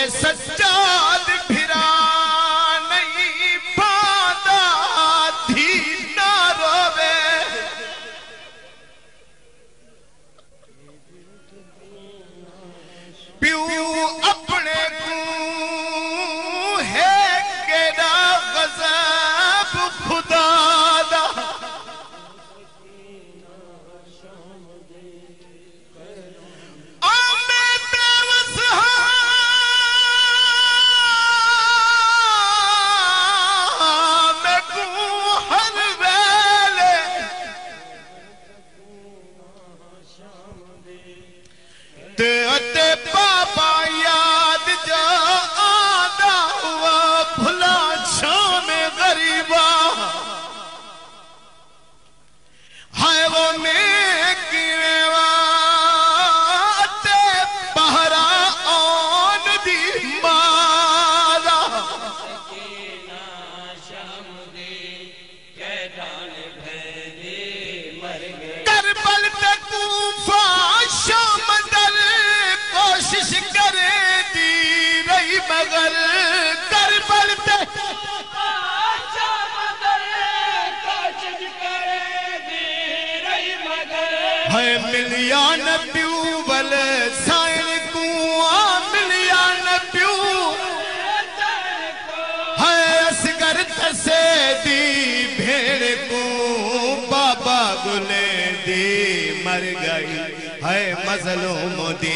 सज्जाद फिरा नहीं पादा थी ना रोवे प्यू अपने को है केड़ा गज़ब खुदा दा ते बाबा याद जो आदा हुआ भुला शाम गरीबा हाय वो मैं किवेवा ते पहरा ओन दी मारा सकीना शाम दे कैदान भैदे मर गए करबल ते कूफा शाम कोशिश करे दी रही मगर करबल ते कोशिश करे दी रही मगर है मिलिया नब्यू बल साइन कुआ मिलिया नब्यू है असगर तसे दी भेड़ को बाबा गुले दी मर गई है मज़लूम दी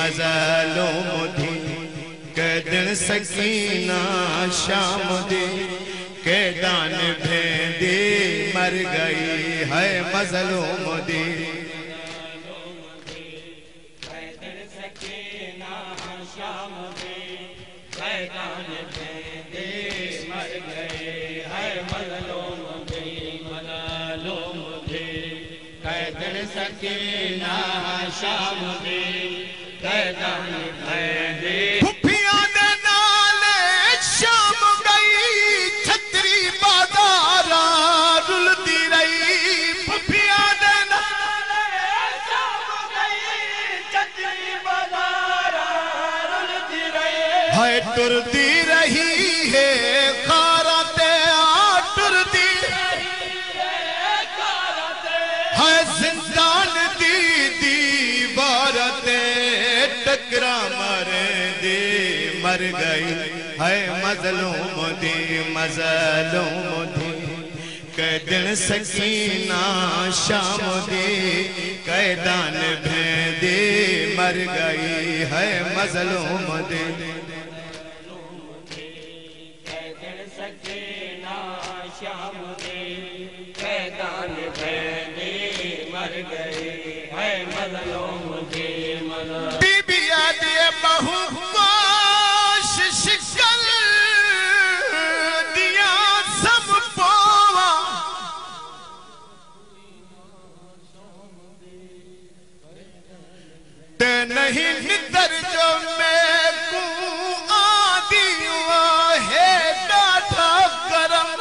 कैदन सकीना शाम दी कैदान भेंदी मर गई है मज़लूम दी कैदन सकीना शाम दी कैदान भेंदी मर गई है मज़लूम दी कैदन सकीना शाम दी कैदान भेंदी फुफिया दे नाले शाम गई छतरी बाजारा रुलती रही फुफिया दे नाले शाम गई छतरी बाजारा रुलती रही है टुरती रही है खारा ते टुरती है जिंदान दी दीवार ते टकरा मर दे मर गई है मज़लूम दी कैदन सकीना शाम दी कैदान भेंदी मर गई है मज़लूम दी कैदन सकीना शाम दी कैदान भेंदी मर गई है मज़लूम दी बीबिया दिए बहु कोशिश कर दिया सब पोवा ते नहीं नितर जो मैं को आदि हुआ है डाटा करम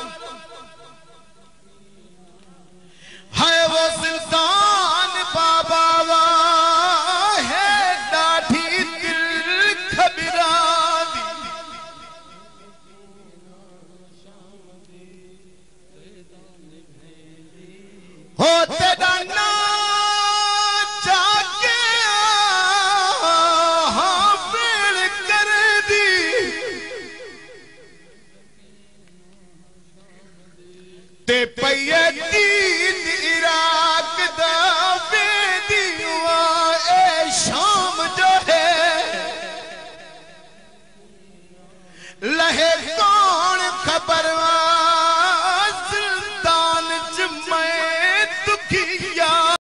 है वो सुल्तान बाबा है डाठी दिल खबरा हो तेरा ना जाके हाँ पेड़ कर दी ते पैया दी